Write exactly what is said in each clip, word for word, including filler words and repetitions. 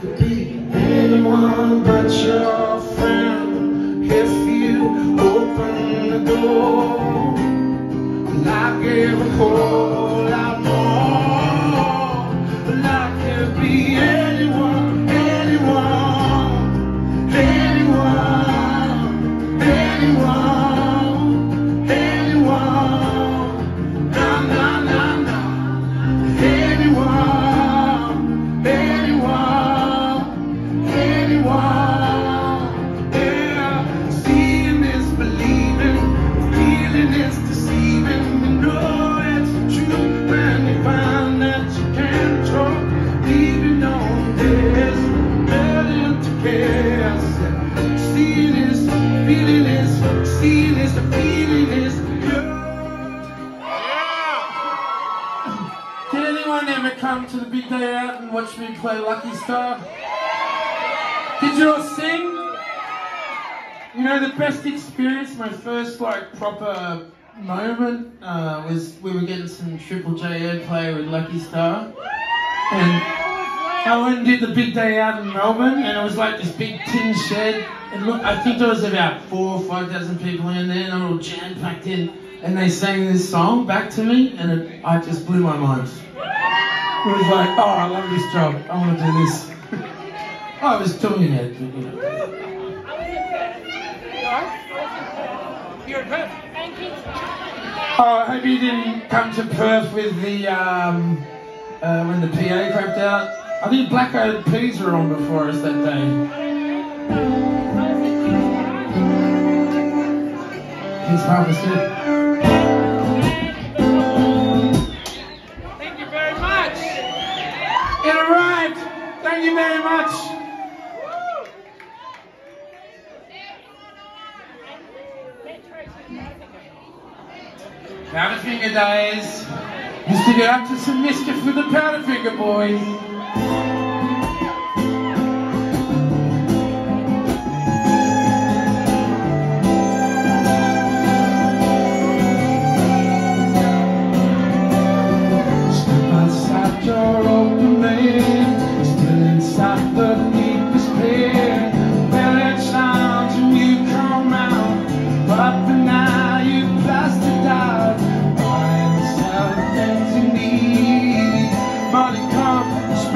could be anyone but your friend. If you open the door, well, I gave a whole lot more. Well, I could be anyone, anyone, anyone, anyone, anyone. Na na na na. Anyone, anyone, anyone. Yeah, seeing is believing, feeling is deceiving. You know it's the truth when you find that you can't talk. Leaving on this, million to guess. Seeing is, feeling is, seeing is, the feeling is. Did anyone ever come to the big day out and watch me play Lucky Star? Did you all sing? You know, the best experience, my first like proper moment uh, was we were getting some Triple J airplay with Lucky Star, and I went and did the big day out in Melbourne, and it was like this big tin shed, and look, I think there was about four or five thousand people in there, and they were all jam-packed in, and they sang this song back to me, and it, I just blew my mind. It was like, oh, I love this job, I want to do this. I was doing it, but, you know. You're in Perth. Oh, I hope you didn't come to Perth with the, um, uh, when the P A crapped out. I think Black Eyed Peas were on before us that day. He's harvested. Thank you very much. It arrived. Thank you very much. Powderfinger days. Used to get up to some mischief with the Powderfinger boys. Step outside your open lane, still inside the deepest pain. Well, it shines when you come out, but for now you blasted out. Money come,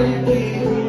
baby.